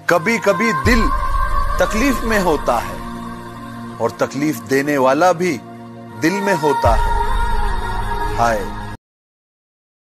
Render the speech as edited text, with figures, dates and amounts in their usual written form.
कभी कभी दिल तकलीफ में होता है और तकलीफ देने वाला भी दिल में होता है। हाय